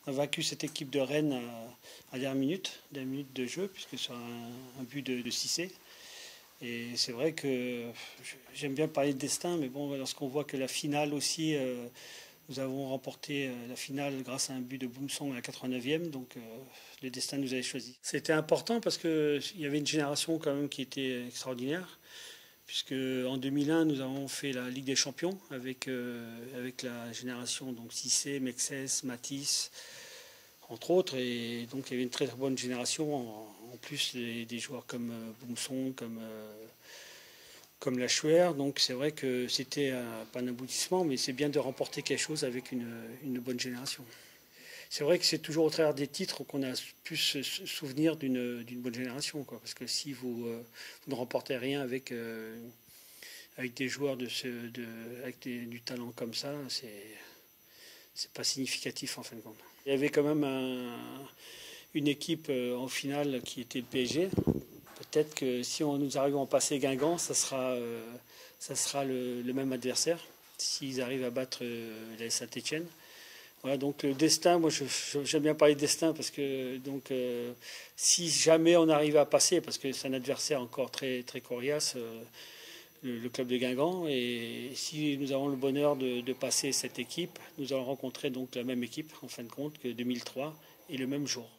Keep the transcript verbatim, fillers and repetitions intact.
a vaincu cette équipe de Rennes à, à dernière minute, dernière minute de jeu, puisque sur un, un but de, de Cissé. Et c'est vrai que j'aime bien parler de destin, mais bon, lorsqu'on voit que la finale aussi, euh, nous avons remporté la finale grâce à un but de Boumsong à la quatre-vingt-neuvième, donc euh, le destin nous avait choisi. C'était important parce qu'il y avait une génération quand même qui était extraordinaire, puisque en deux mille un, nous avons fait la Ligue des Champions avec, euh, avec la génération donc Cissé, Mexès, Matisse, entre autres, et donc il y avait une très, très bonne génération, en, en plus des, des joueurs comme euh, Boumsong, comme, euh, comme Lachuer, donc c'est vrai que c'était euh, pas un aboutissement, mais c'est bien de remporter quelque chose avec une, une bonne génération. C'est vrai que c'est toujours au travers des titres qu'on a pu se souvenir d'une bonne génération, quoi, parce que si vous, euh, vous ne remportez rien avec, euh, avec des joueurs de ce, de, avec des, du talent comme ça, c'est c'est pas significatif en fin de compte. Il y avait quand même un, une équipe euh, en finale qui était le P S G. Peut-être que si on, nous arrivons à passer Guingamp, ça sera, euh, ça sera le, le même adversaire, s'ils arrivent à battre euh, la Saint-Etienne. Voilà, donc le destin, moi j'aime bien parler de destin parce que donc, euh, si jamais on arrive à passer, parce que c'est un adversaire encore très, très coriace, euh, le, le club de Guingamp, et si nous avons le bonheur de, de passer cette équipe, nous allons rencontrer donc la même équipe en fin de compte que deux mille trois et le même jour.